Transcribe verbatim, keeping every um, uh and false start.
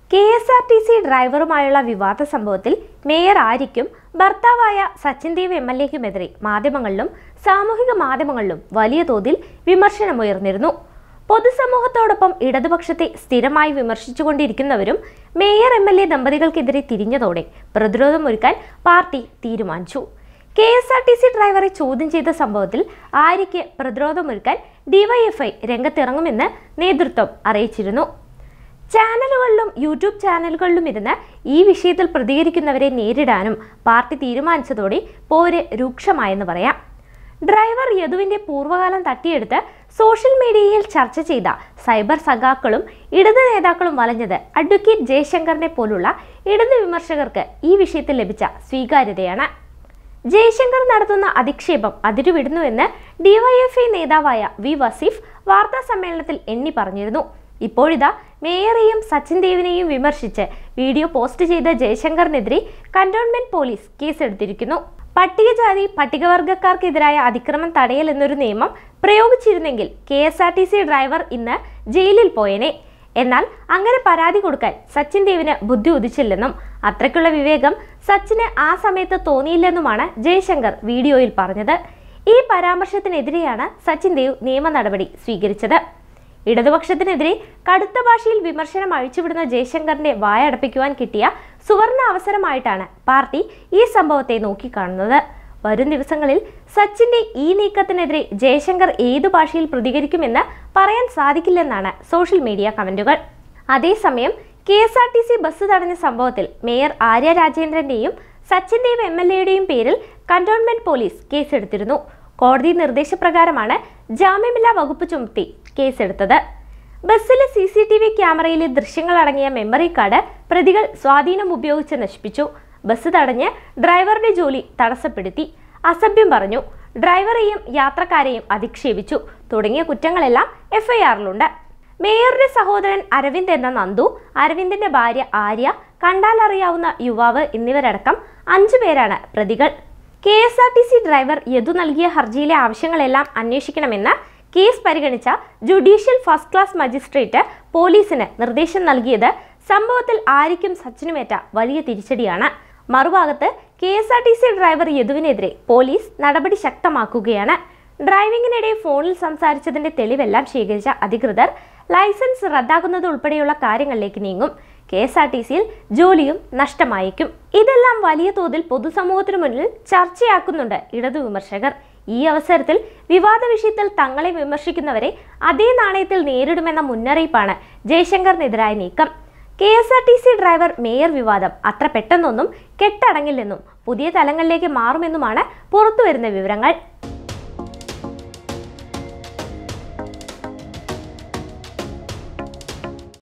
K S R T C ഡ്രൈവറുമായുള്ള വിവാദ സംഭവത്തിൽ മേയർ ആര്യയ്ക്കും ഭർത്താവായ സച്ചിൻ ദേവ് എം എൽ എക്കുമെതിരെ മാധ്യമങ്ങളിലും സാമൂഹിക മാധ്യമങ്ങളിലും വലിയ തോതിൽ വിമർശനമുയർന്നിരുന്നു. പൊതുസമൂഹത്തോടൊപ്പം ഇടതുപക്ഷത്തെ സ്ഥിരമായി വിമർശിച്ചുകൊണ്ടിരിക്കുന്നവരും മേയർ എം എൽ എ ദമ്പതികൾക്കെതിരെ തിരിഞ്ഞതോടെ പ്രതിരോധമൊരുക്കാൻ പാർട്ടി തീരുമാനിച്ചു. K S R T C ഡ്രൈവറെ ചോദ്യം ചെയ്ത സംഭവത്തിൽ ആര്യയ്ക്ക് പ്രതിരോധമൊരുക്കാൻ ഡിവൈഎഫ്ഐ രംഗത്തിറങ്ങുമെന്ന് നേതൃത്വം അറിയിച്ചിരുന്നു. ചാനലുകളിലും യൂട്യൂബ് ചാനലുകളിലും ഇരുന്ന് ഈ വിഷയത്തിൽ പ്രതികരിക്കുന്നവരെ നേരിടാനും പാർട്ടി തീരുമാനിച്ചതോടെ പോര് രൂക്ഷമായെന്ന് പറയാം. ഡ്രൈവർ യദുവിന്റെ പൂർവ്വകാലം തട്ടിയെടുത്ത് സോഷ്യൽ മീഡിയയിൽ ചർച്ച ചെയ്ത സൈബർ സഖാക്കളും ഇടത് നേതാക്കളും വലഞ്ഞത് അഡ്വക്കേറ്റ് ജയശങ്കറിനെ പോലുള്ള ഇടത് വിമർശകർക്ക് ഈ വിഷയത്തിൽ ലഭിച്ച സ്വീകാര്യതയാണ്. ജയശങ്കർ നടത്തുന്ന അധിക്ഷേപം അതിരുവിടുന്നുവെന്ന് ഡിവൈഎഫ്ഐ നേതാവായ വി വസീഫ് വാർത്താ സമ്മേളനത്തിൽ എണ്ണി പറഞ്ഞിരുന്നു. ഇപ്പോഴിതാ മേയറെയും സച്ചിൻ ദേവിനെയും വിമർശിച്ച് വീഡിയോ പോസ്റ്റ് ചെയ്ത ജയശങ്കറിനെതിരെ കന്റോൺമെന്റ് പോലീസ് കേസെടുത്തിരിക്കുന്നു. പട്ടികജാതി പട്ടികവർഗക്കാർക്കെതിരായ അതിക്രമം തടയൽ എന്നൊരു നിയമം പ്രയോഗിച്ചിരുന്നെങ്കിൽ K S R T C driver ഇന്ന് ജയിലിൽ പോയേനെ. എന്നാൽ അങ്ങനെ പരാതി കൊടുക്കാൻ സച്ചിൻ ദേവിന് ബുദ്ധി ഉദിച്ചില്ലെന്നും അത്രയ്ക്കുള്ള വിവേകം സച്ചിന് ആ സമയത്ത് തോന്നിയില്ലെന്നുമാണ് ജയശങ്കർ വീഡിയോയിൽ പറഞ്ഞത്. ഈ പരാമർശത്തിനെതിരെയാണ് സച്ചിൻ ദേവ് നിയമ നടപടി സ്വീകരിച്ചത്. ഇടതുപക്ഷത്തിനെതിരെ കടുത്ത ഭാഷയിൽ വിമർശനം അഴിച്ചുവിടുന്ന ജയശങ്കറിന്റെ വായടപ്പിക്കുവാൻ കിട്ടിയ സുവർണ അവസരമായിട്ടാണ് പാർട്ടി ഈ സംഭവത്തെ നോക്കിക്കാണുന്നത്. വരും ദിവസങ്ങളിൽ സച്ചിന്റെ ഈ നീക്കത്തിനെതിരെ ജയശങ്കർ ഏതു ഭാഷയിൽ പ്രതികരിക്കുമെന്ന് പറയാൻ സാധിക്കില്ലെന്നാണ് സോഷ്യൽ മീഡിയ കമന്റുകൾ. അതേസമയം K S R T C bus തടഞ്ഞ സംഭവത്തിൽ മേയർ ആര്യ രാജേന്ദ്രന്റെയും സച്ചിൻ ദേവ് എം എൽ എയുടെയും പേരിൽ കന്റോൺമെന്റ് പോലീസ് കേസെടുത്തിരുന്നു. കോടതി നിർദ്ദേശപ്രകാരമാണ് ജാമ്യമില്ലാ വകുപ്പ് ചുമത്തി കേസെടുത്തത്. ബസ്സിലെ സി സി ടി വി ക്യാമറയിലെ ദൃശ്യങ്ങളടങ്ങിയ മെമ്മറി കാർഡ് പ്രതികൾ സ്വാധീനം ഉപയോഗിച്ച് നശിപ്പിച്ചു. ബസ് തടഞ്ഞ് ഡ്രൈവറുടെ ജോലി തടസ്സപ്പെടുത്തി, അസഭ്യം പറഞ്ഞു, ഡ്രൈവറെയും യാത്രക്കാരെയും അധിക്ഷേപിച്ചു തുടങ്ങിയ കുറ്റങ്ങളെല്ലാം എഫ്ഐആറിലുണ്ട്. മേയറുടെ സഹോദരൻ അരവിന്ദ് എന്ന നന്ദു, അരവിന്ദിന്റെ ഭാര്യ ആര്യ, കണ്ടാൽ അറിയാവുന്ന യുവാവ് എന്നിവരടക്കം അഞ്ചു പേരാണ് പ്രതികൾ. K S R T C driver Yadu നൽകിയ ഹർജിയിലെ ആവശ്യങ്ങളെല്ലാം അന്വേഷിക്കണമെന്ന് കേസ് പരിഗണിച്ച ജുഡീഷ്യൽ ഫസ്റ്റ് ക്ലാസ് മജിസ്ട്രേറ്റ് പോലീസിന് നിർദ്ദേശം നൽകിയത് സംഭവത്തിൽ ആര്യയ്ക്കും സച്ചിനുമേറ്റ വലിയ തിരിച്ചടിയാണ്. മറുഭാഗത്ത് K S R T C driver യദുവിനെതിരെ പോലീസ് നടപടി ശക്തമാക്കുകയാണ്. ഡ്രൈവിംഗിനിടെ ഫോണിൽ സംസാരിച്ചതിന്റെ തെളിവെല്ലാം ശേഖരിച്ച അധികൃതർ ലൈസൻസ് റദ്ദാക്കുന്നത് ഉൾപ്പെടെയുള്ള കാര്യങ്ങളിലേക്ക് നീങ്ങും. കെ എസ് ആർ ടി സിയിൽ ജോലിയും നഷ്ടമായേക്കും. ഇതെല്ലാം വലിയ തോതിൽ പൊതുസമൂഹത്തിനു മുന്നിൽ ചർച്ചയാക്കുന്നുണ്ട് ഇടതു വിമർശകർ. ഈ അവസരത്തിൽ വിവാദ വിഷയത്തിൽ തങ്ങളെ വിമർശിക്കുന്നവരെ അതേ നാണയത്തിൽ നേരിടുമെന്ന മുന്നറിയിപ്പാണ് ജയശങ്കറിനെതിരായ നീക്കം. K S R T C driver mayor വിവാദം അത്ര പെട്ടെന്നൊന്നും കെട്ടടങ്ങില്ലെന്നും പുതിയ തലങ്ങളിലേക്ക് മാറുമെന്നുമാണ് പുറത്തുവരുന്ന വിവരങ്ങൾ.